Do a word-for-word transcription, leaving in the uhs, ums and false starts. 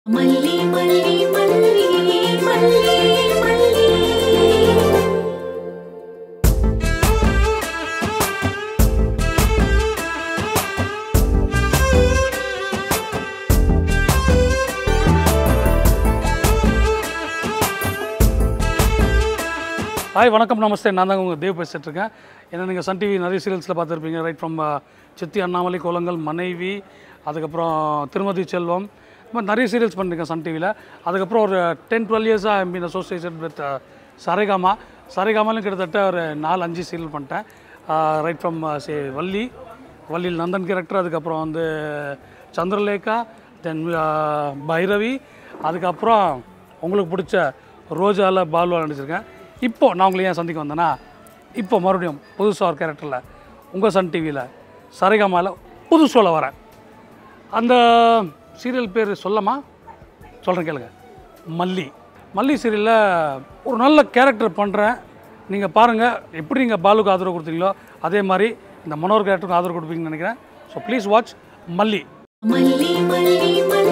Malli, Malli, Malli, Malli, Malli. Hi, வணக்கம் நமஸ்தே. நான் தான் உங்கள் தேவ் பேசிட்டு இருக்கேன். ஏன்னா நீங்கள் சன் டிவி நிறைய சீரியல்ஸில் பார்த்துருப்பீங்க. ரைட் ஃப்ரம் சித்தி அண்ணாமலை கோலங்கள் மனைவி, அதுக்கப்புறம் திருமதி செல்வம், இந்த மாதிரி நிறைய சீரியல்ஸ் பண்ணியிருக்கேன் சன் டிவியில். அதுக்கப்புறம் ஒரு டென் டுவெல் இயர்ஸாக ஐ மீன் அசோசியேஷன் வித் சரேகாமா. சரேகாமாலும் கிட்டத்தட்ட ஒரு நாலு அஞ்சு சீரியல் பண்ணிட்டேன். ரைட் ஃப்ரம் சே வள்ளி வள்ளியில் நந்தன் கேரக்டர், அதுக்கப்புறம் வந்து சந்திரலேகா, தென் பைரவி, அதுக்கப்புறம் உங்களுக்கு பிடிச்ச ரோஜாவில் பால்வா நடிச்சிருக்கேன். இப்போது நான் உங்களை ஏன் சந்திக்க வந்தேன்னா, இப்போ மறுபடியும் புதுசாக ஒரு கேரக்டரில் உங்கள் சன் டிவியில் சரேகாமாவில் புது ஷோவில் வரேன். அந்த சீரியல் பேர் சொல்லமா சொல்கிறேன் கேளுங்க. மல்லி. மல்லி சீரியலில் ஒரு நல்ல கேரக்டர் பண்ணுறேன். நீங்கள் பாருங்கள், எப்படி நீங்கள் பாலுக்கு ஆதரவு கொடுத்தீங்களோ அதே மாதிரி இந்த மனோர் கேரக்டருக்கு ஆதரவு கொடுப்பீங்கன்னு நினைக்கிறேன். ஸோ ப்ளீஸ் வாட்ச் மல்லி. மல்லி, மல்லி, மல்லி.